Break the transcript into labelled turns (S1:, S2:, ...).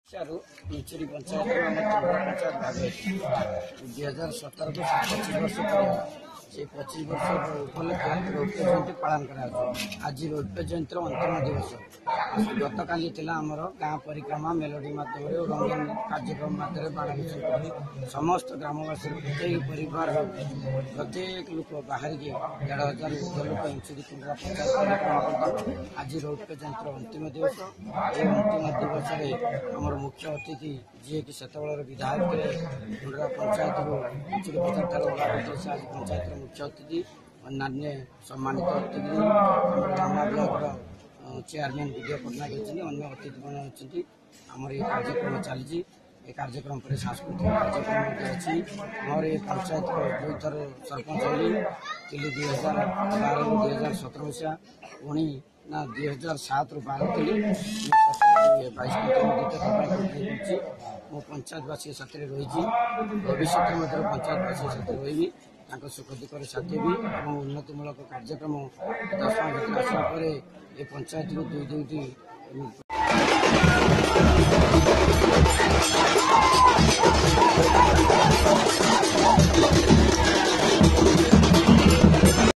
S1: इंचुरी पंचायत पंचायत भाग 2017 को 25 वर्ष से 25 वर्ष उपलक्षे रौप्य जयंती पालन कर आज रौप्य जयंती अंतिम दिवस गत काली आमर गाँ परिक्रमा मेलोडी मध्यम रंगीन कार्यक्रम मध्य बाण विसर्जन कर समस्त ग्रामवासी प्रत्येक परिवार प्रत्येक लोक बाहर के 1,500 लोक इंचुरी कुंडा पंचायत परिक्रमा आज रौप्य जयंती अंतिम दिवस अंतिम दिवस आमर मुख्य अतिथि जी कि सेत विधायक कुंडा पंचायत को इंचुरी पंचायत आज पंचायत मुख्य अतिथि अन्य सम्मानित अतिथि ग्राम ब्लॉक चेयरमैन विजय पट्टनायक अच्छी अन्य अतिथि मैंने अच्छी आमर ये कार्यक्रम चली कार्यक्रम पर सांस्कृतिक कार्यक्रम अच्छी और ये पंचायत को 2 थर सरपंच होली 2012 2017 मसीहा पुणी ना 2007 रू 12 थी 22 मो पंचायतवासी साथ रही भविष्य में पंचायतवासी साथ रही सुख दुखर साथी भी और उन्नतिमूलक कार्यक्रम 10 आसला ये पंचायत को 2 2